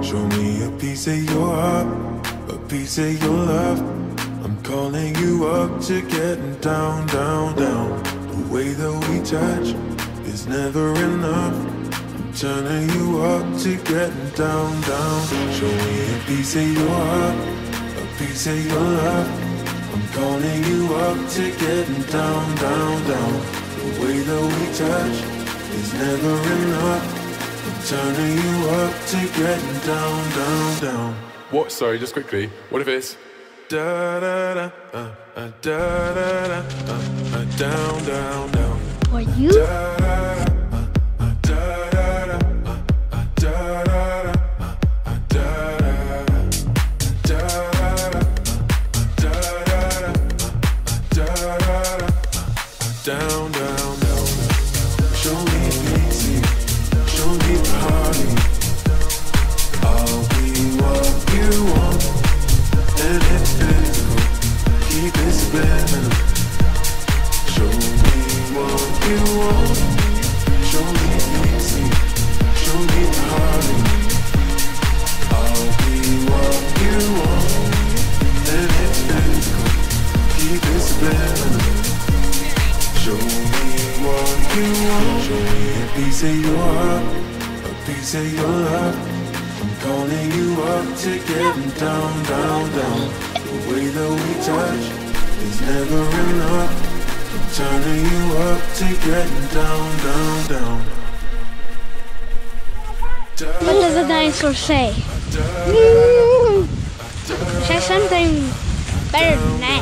Show me a piece of your heart, a piece of your love. I'm calling you up to getting down, down, down. The way that we touch is never enough. I'm turning you up to getting down, down. Show me a piece of your heart, a piece of your love. I'm calling you up to getting down, down, down. The way that we touch is never enough. I'm turning you up to getting down, down, down. What? Sorry, just quickly. What if it's Da da da, da da da, down, down, down. For you? Da da da, da da da, da da da, down, down, down. Show me easy, show me party. I'll be what you want, and it's physical. Keep it subliminal. Show me what you want. Show me easy, show me party. I'll be what you want, and it's physical. Keep it subliminal. Show me what you want. Show me a piece of your heart, a piece of your love. I'm calling you up to getting down, down, down. The way that we touch is never enough. I'm turning you up to getting down, down, down. What does the dinosaur say? Say something better than that.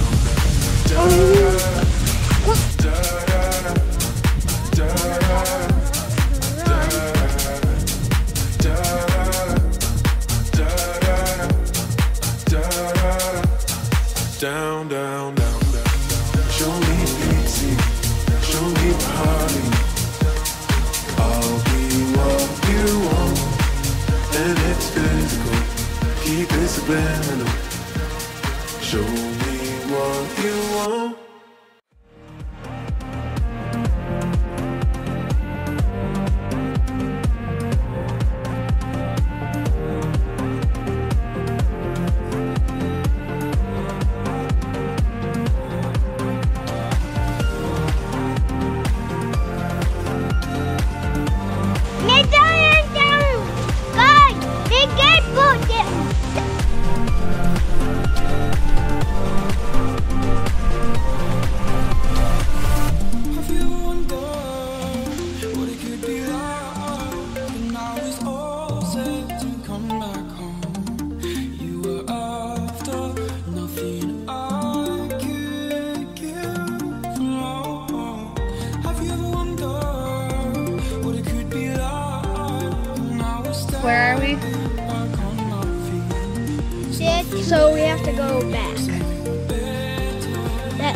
Down, down, down, down. Show me easy, show me party. I'll be what you want, and it's physical. Keep it subliminal. Show me what you want. Where are we? 6. So we have to go back. That.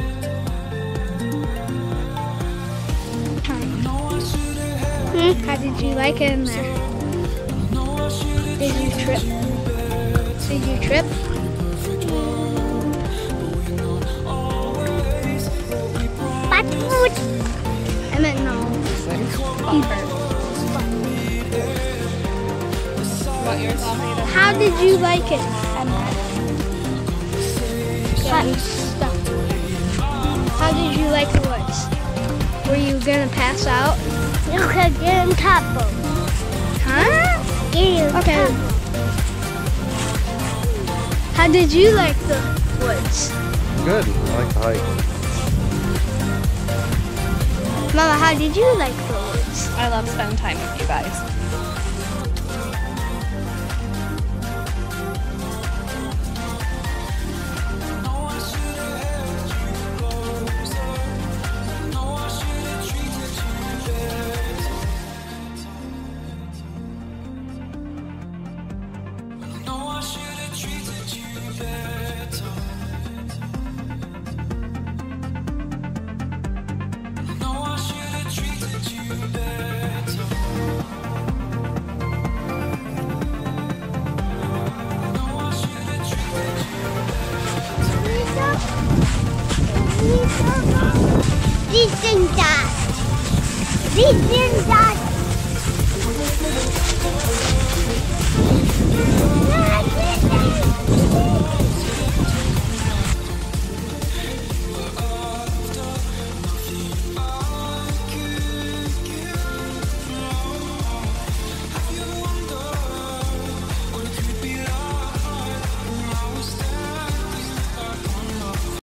How did you like it in there? Did you trip? Did you trip? I meant no. Keeper. What you were talking about. How did you like it? Gotten stuck. How did you like the woods? Were you gonna pass out? You could get on top of. Huh? Get on Okay. top. How did you like the woods? Good. I like the hike. Mama, how did you like the woods? I love spending time with you guys. These things are No, I did that.